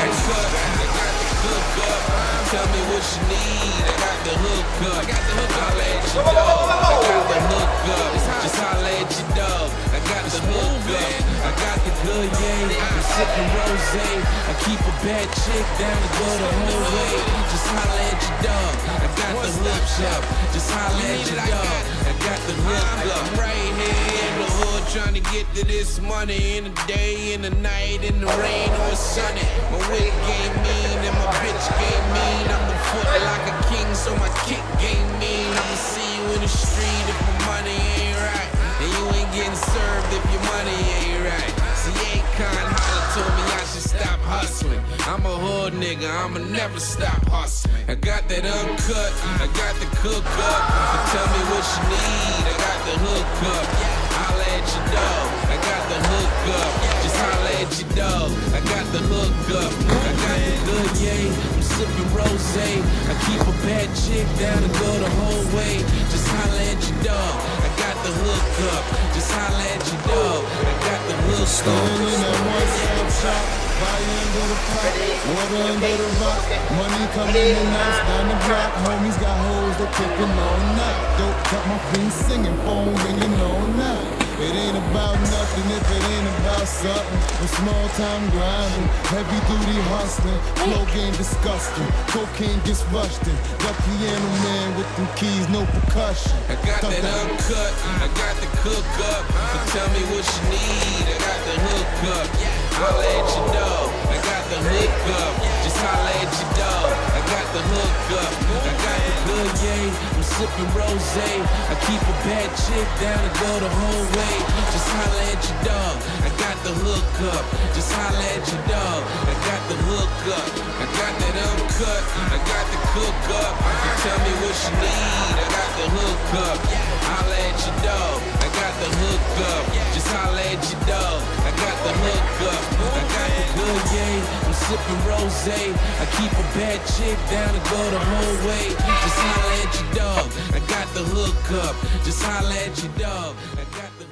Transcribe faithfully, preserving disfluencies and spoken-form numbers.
cut, I got the hook up. Tell me what you need, I got the hook up. I got the hook up, holla at your dog. I got the hook up, just holla at your dog. I got the hook up, I got the good yay. I'm sipping rosé. I keep a bad chick down to go the whole way. Just holla at your dog. I got the hook up, just holla at your dog. I got the hook up. I'm right here in the hood trying to get to this money in the day, in the night, in the rain or sunny. My wig game mean and my bitch game mean. I'm the foot like a king, so my kick game mean. I'ma see you in the street if my money ain't right, and you ain't getting served if your money ain't right. See, Akon holla told me I should stop hustling. I'm a hood nigga, I'ma never stop hustling. I got that uncut, I got the cook up. Tell me what you need, I got the hook up. Holla at your dog, I got the hook up. Just holla at your dog, I got the hook up. I got the good yay, I'm sipping rosé. I keep a bad chick down to go the whole way. Just holla at your dog, I got the hook up. Just holla at your dog, I got the hook up. Standing in that one-stop shop, fire under the pot, water under the rock, money coming in nice down the block. Homies got hoes that kicking all night. Dope got my fiends singing, phone ringing all night. It ain't about nothing if it ain't about something. A small time grinding, heavy duty hustling, flow game disgusting, cocaine gets rushed in. Got piano man with them keys, no percussion. I got that uncut, I got the cook up. But tell me what you need, I got the hook up. Holla at your dog, I got the hook up. Just holla at your dog, I got the hook up. I got the good yay, I'm sipping rosé. I keep a bad chick down to go the whole way. Just holla at your dog, I got the hook up. Just holla at your dog, I got the hook up. I got that uncut, I got the cook up. Tell me what you need, I got the hook up. Holla at your dog, I got the hook up. Just holla at your dog, I got the hook up. I got the good yay, I'm sipping rosé. I keep a bad chick down to go the whole way. Just holla at your dog, I got the hook up. Just holla at your dog, I got the